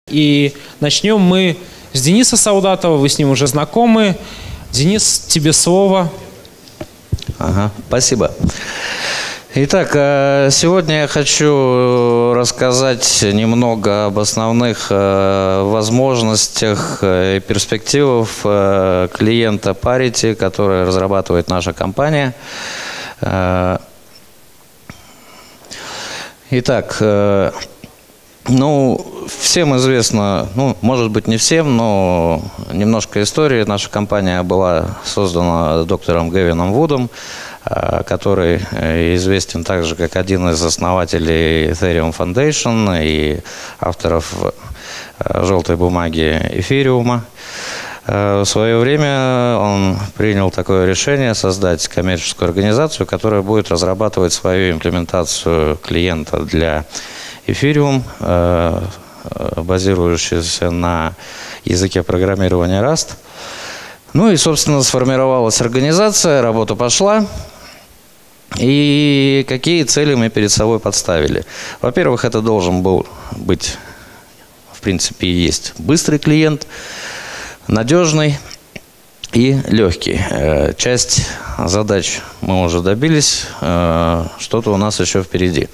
И начнем мы с Дениса Солдатова, вы с ним уже знакомы. Денис, тебе слово. Ага, спасибо. Итак, сегодня я хочу рассказать немного об основных возможностях и перспективах клиента Parity, который разрабатывает наша компания. Итак, всем известно, может быть не всем, но немножко истории. Наша компания была создана доктором Гэвином Вудом, который известен также как один из основателей Ethereum Foundation и авторов желтой бумаги эфириума. В свое время он принял такое решение создать коммерческую организацию, которая будет разрабатывать свою имплементацию клиента для эфириум, базирующийся на языке программирования Rust. И, собственно, сформировалась организация, работа пошла. И какие цели мы перед собой подставили? Во-первых, это должен был быть, в принципе, и есть быстрый клиент, надежный и легкий. Часть задач мы уже добились, что-то у нас еще впереди.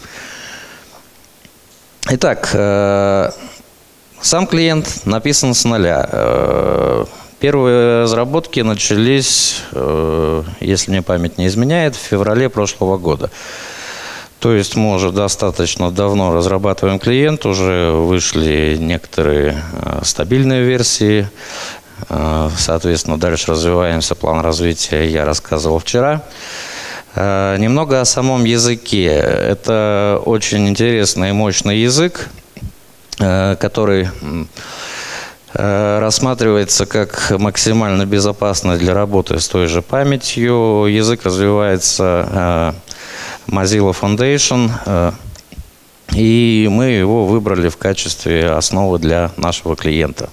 Итак, сам клиент написан с нуля. Первые разработки начались, если мне память не изменяет, в феврале прошлого года. То есть мы уже достаточно давно разрабатываем клиент, уже вышли некоторые стабильные версии. Соответственно, дальше развиваемся, план развития я рассказывал вчера. Немного о самом языке. Это очень интересный и мощный язык, который рассматривается как максимально безопасный для работы с той же памятью. Язык развивается Mozilla Foundation, и мы его выбрали в качестве основы для нашего клиента.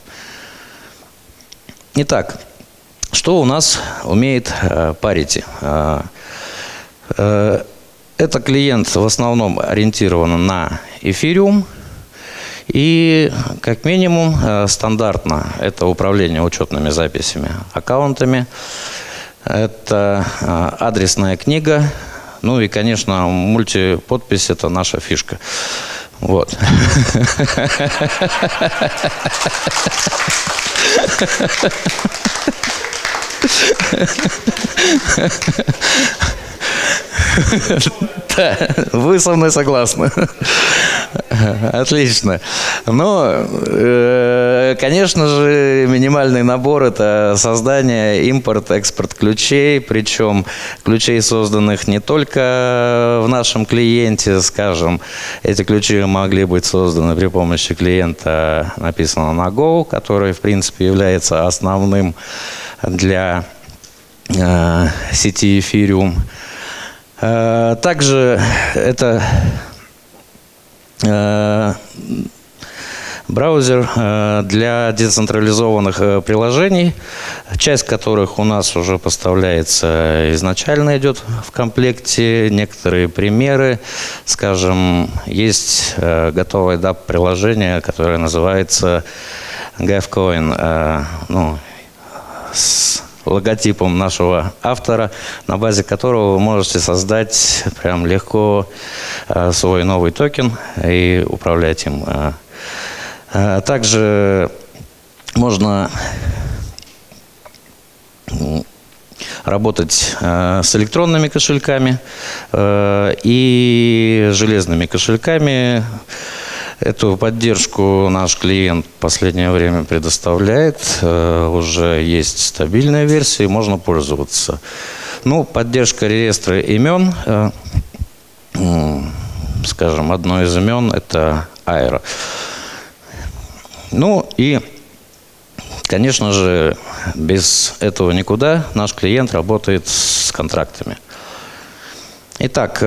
Итак, что у нас умеет Parity? Это клиент в основном ориентирован на эфириум. И, как минимум, стандартно это управление учетными записями, аккаунтами. Это адресная книга. И, конечно, мультиподпись – это наша фишка. Вот. Да, вы со мной согласны. Отлично. Но, конечно же, минимальный набор – это создание, импорт, экспорт ключей. Причем ключей, созданных не только в нашем клиенте, скажем, эти ключи могли быть созданы при помощи клиента, написанного на Go, который, в принципе, является основным для сети Ethereum. Также это браузер для децентрализованных приложений, часть которых у нас уже поставляется изначально, идет в комплекте. Некоторые примеры, скажем, есть готовое DApp-приложение, которое называется GavCoin, с логотипом нашего автора, на базе которого вы можете создать прям легко свой новый токен и управлять им. Также можно работать с электронными кошельками и железными кошельками. Эту поддержку наш клиент в последнее время предоставляет. Уже есть стабильная версия, и можно пользоваться. Поддержка реестра имен. Скажем, одно из имен – это Aero. И, конечно же, без этого никуда. Наш клиент работает с контрактами. Итак,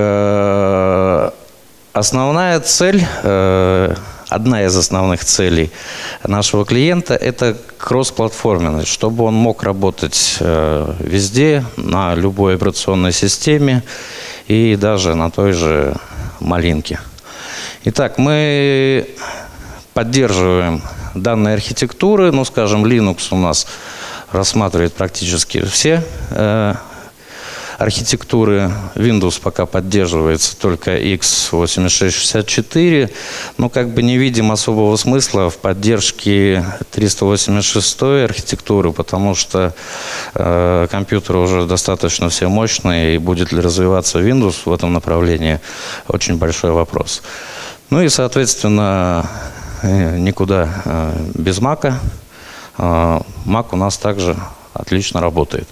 основная цель, одна из основных целей нашего клиента – это кроссплатформенность, чтобы он мог работать везде, на любой операционной системе и даже на той же малинке. Итак, мы поддерживаем данной архитектуры. Ну, скажем, Linux у нас рассматривает практически все архитектуры. Windows пока поддерживается только x86-64. Но как бы не видим особого смысла в поддержке 386-й архитектуры, потому что компьютеры уже достаточно все мощные, и будет ли развиваться Windows в этом направлении, очень большой вопрос. Ну и, соответственно, никуда без Mac. Mac у нас также отлично работает.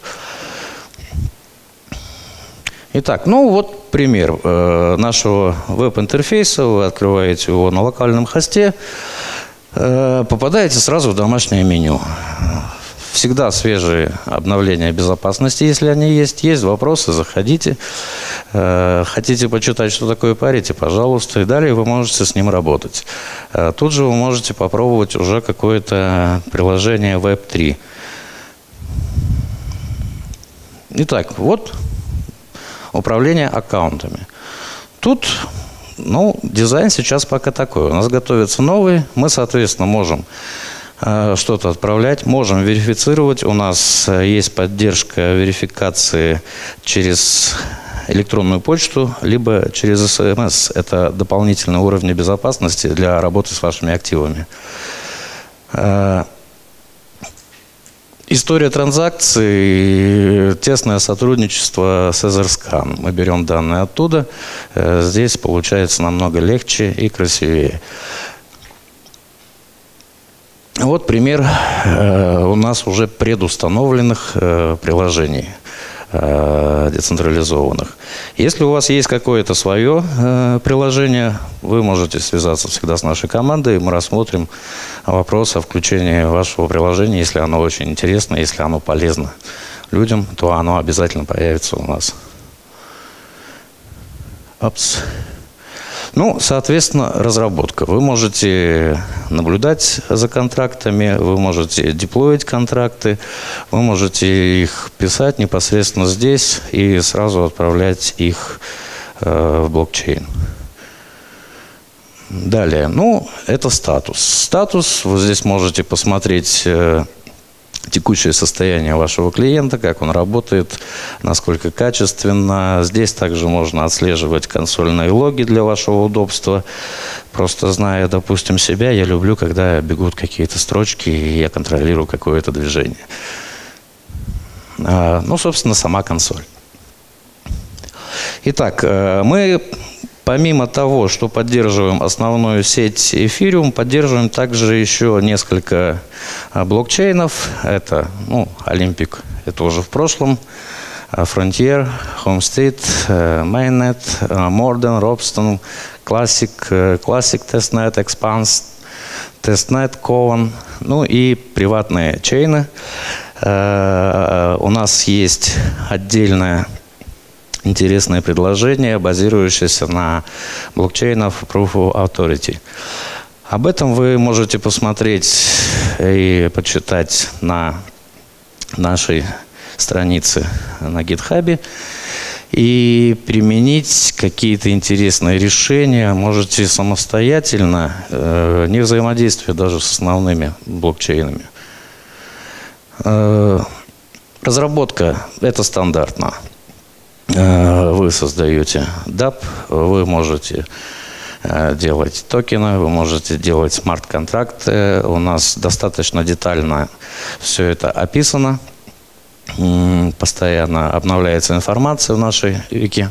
Итак, ну вот пример нашего веб-интерфейса. Вы открываете его на локальном хосте, попадаете сразу в домашнее меню. Всегда свежие обновления безопасности, если они есть. Есть вопросы, заходите. Хотите почитать, что такое Parity, пожалуйста. И далее вы можете с ним работать. Тут же вы можете попробовать уже какое-то приложение Web3. Итак, вот управление аккаунтами. Тут, ну, дизайн сейчас пока такой. У нас готовится новый. Мы, соответственно, можем что-то отправлять, можем верифицировать. У нас есть поддержка верификации через электронную почту, либо через СМС. Это дополнительные уровни безопасности для работы с вашими активами. История транзакций, тесное сотрудничество с Etherscan. Мы берем данные оттуда. Здесь получается намного легче и красивее. Вот пример у нас уже предустановленных приложений децентрализованных. Если у вас есть какое-то свое приложение, вы можете связаться всегда с нашей командой, и мы рассмотрим вопрос о включении вашего приложения. Если оно очень интересно, если оно полезно людям, то оно обязательно появится у нас. Ну, соответственно, разработка. Вы можете наблюдать за контрактами, вы можете деплоить контракты, вы можете их писать непосредственно здесь и сразу отправлять их в блокчейн. Далее, ну, это статус. Статус, вы здесь можете посмотреть текущее состояние вашего клиента, как он работает, насколько качественно. Здесь также можно отслеживать консольные логи для вашего удобства. Просто зная, допустим, себя, я люблю, когда бегут какие-то строчки, и я контролирую какое-то движение. Ну, собственно, сама консоль. Итак, мы помимо того, что поддерживаем основную сеть Ethereum, поддерживаем также еще несколько блокчейнов. Это, ну, Olympic, это уже в прошлом, Frontier, Homestead, Mainnet, Morden, Ropsten, Classic Testnet, Expanse, Testnet, Coven, ну и приватные чейны. У нас есть отдельное интересное предложение, базирующееся на блокчейнах Proof of Authority. Об этом вы можете посмотреть и почитать на нашей странице на GitHub и применить какие-то интересные решения. Можете самостоятельно, не взаимодействуя даже с основными блокчейнами. Разработка – это стандартно. Вы создаете DApp, вы можете делать токены, вы можете делать смарт-контракты. У нас достаточно детально все это описано. Постоянно обновляется информация в нашей вики.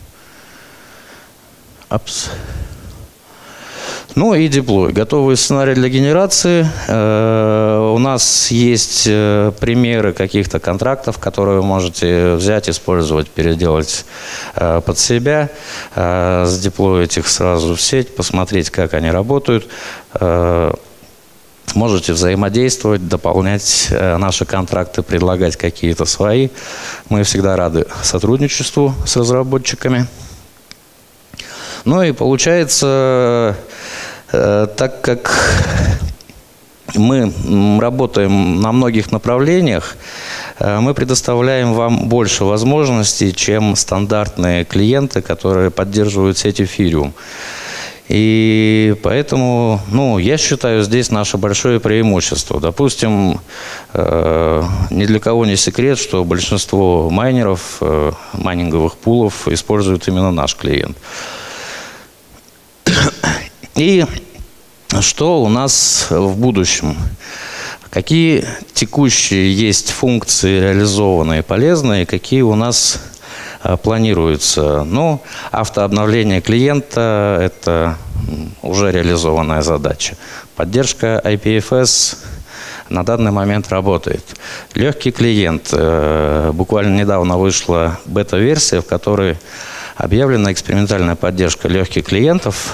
Ну и деплой. Готовый сценарий для генерации. У нас есть примеры каких-то контрактов, которые вы можете взять, использовать, переделать под себя, сдеплоить их сразу в сеть, посмотреть, как они работают. Можете взаимодействовать, дополнять наши контракты, предлагать какие-то свои. Мы всегда рады сотрудничеству с разработчиками. Ну и получается, так как мы работаем на многих направлениях, мы предоставляем вам больше возможностей, чем стандартные клиенты, которые поддерживают сеть Ethereum. И поэтому, я считаю, здесь наше большое преимущество. Допустим, ни для кого не секрет, что большинство майнеров, майнинговых пулов используют именно наш клиент. И что у нас в будущем? Какие текущие есть функции реализованные, полезные, какие у нас планируются? Автообновление клиента – это уже реализованная задача. Поддержка IPFS на данный момент работает. Легкий клиент. Буквально недавно вышла бета-версия, в которой объявлена экспериментальная поддержка легких клиентов.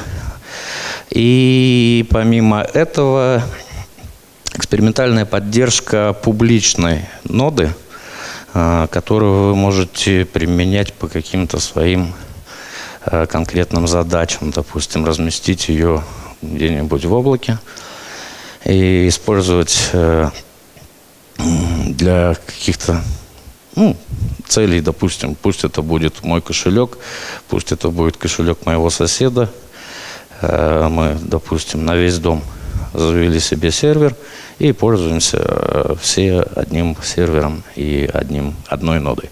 И помимо этого экспериментальная поддержка публичной ноды, которую вы можете применять по каким-то своим конкретным задачам. Допустим, разместить ее где-нибудь в облаке и использовать для каких-то целей. Допустим, пусть это будет мой кошелек, пусть это будет кошелек моего соседа. Мы, допустим, на весь дом завели себе сервер и пользуемся все одним сервером и одной нодой.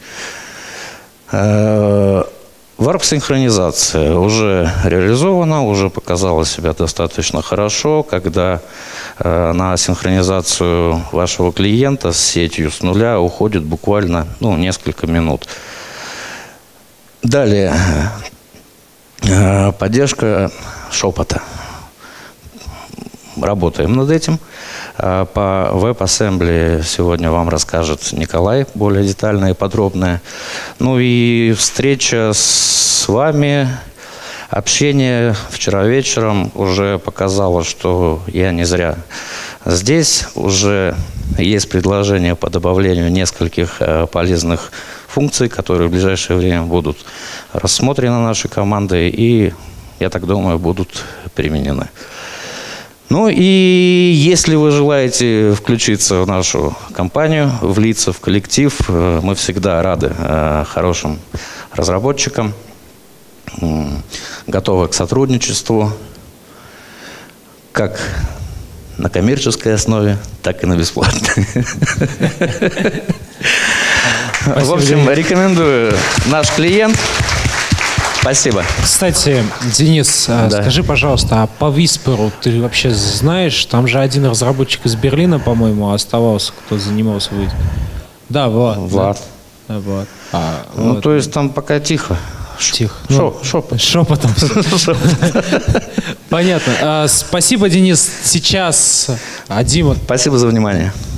Варп-синхронизация уже реализована, уже показала себя достаточно хорошо, когда на синхронизацию вашего клиента с сетью с нуля уходит буквально несколько минут. Далее, поддержка шепота. Работаем над этим. По WebAssembly сегодня вам расскажет Николай более детально и подробно. И встреча с вами, общение вчера вечером уже показало, что я не зря здесь. Уже есть предложение по добавлению нескольких полезных функций, которые в ближайшее время будут рассмотрены нашей командой и, я так думаю, будут применены. И если вы желаете включиться в нашу компанию, влиться в коллектив, мы всегда рады хорошим разработчикам, готовы к сотрудничеству, как на коммерческой основе, так и на бесплатной. В общем, рекомендую наш клиент. Спасибо. Кстати, Денис, скажи, пожалуйста, а по Whisper ты вообще знаешь? Там же один разработчик из Берлина, по-моему, оставался, кто занимался. Да, Влад. Да, Влад. То есть там пока тихо. Тихо. Шепотом. Понятно. Спасибо, Денис. Сейчас Дима. Спасибо за внимание.